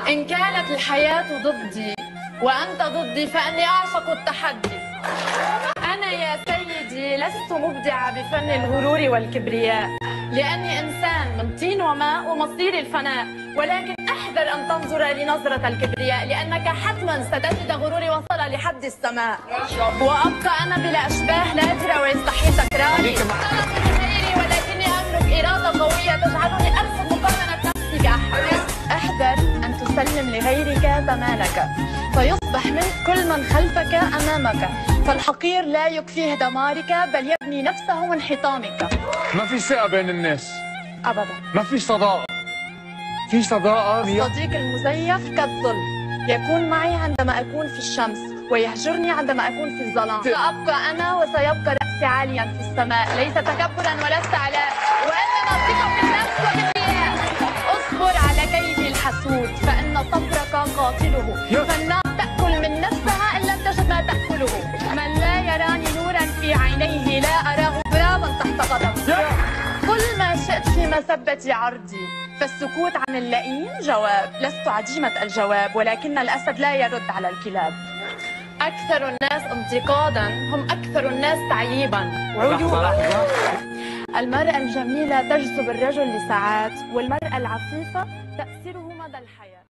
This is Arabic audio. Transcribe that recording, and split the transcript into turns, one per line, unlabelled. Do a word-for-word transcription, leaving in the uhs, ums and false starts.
إن كانت الحياة ضدي وأنت ضدي فأني أعشق التحدي. أنا يا سيدي لست مبدعة بفن الغرور والكبرياء، لأني إنسان من طين وماء ومصيري الفناء، ولكن احذر أن تنظر لنظرة الكبرياء، لأنك حتما ستجد غروري وصل لحد السماء. وأبقى أنا بلا أشباه نادرة ويستحيل تكراري. أنا في غيري ولكني أملك إرادة قوية تجعلني أرفض مقارنة نفسي بأحد. احذر أن تسلم لغيرك زمانك، فيصبح منك كل من خلفك أمامك، فالحقير لا يكفيه دمارك بل يبني نفسه من حطامك.
ما في ثقة بين الناس
أبدا.
ما في صداقة. في صداقة.
الصديق المزيف كالظل، يكون معي عندما أكون في الشمس ويهجرني عندما أكون في الظلام. سأبقى أنا وسيبقى رأسي عاليا في السماء، ليس تكبرا ولا استعلاء، وإنما ثقة في النفس وبالرياء. اصبر على كيد الحسود فإن صبرك قاتله، فالنار تأكل من نفسها إن لم تجد ما تأكله. من لا يراني نورا في عينيه لا أراه غرابا تحت غضب. قل ما شئت في مسبة عرضي، فالسكوت عن اللئيم جواب. لست عديمة الجواب، ولكن الأسد لا يرد على الكلاب. أكثر الناس انتقادا هم أكثر الناس تعييبا وعيوبا. المرأة الجميلة تجذب الرجل لساعات، والمرأة العفيفة تأثيره مدى الحياة.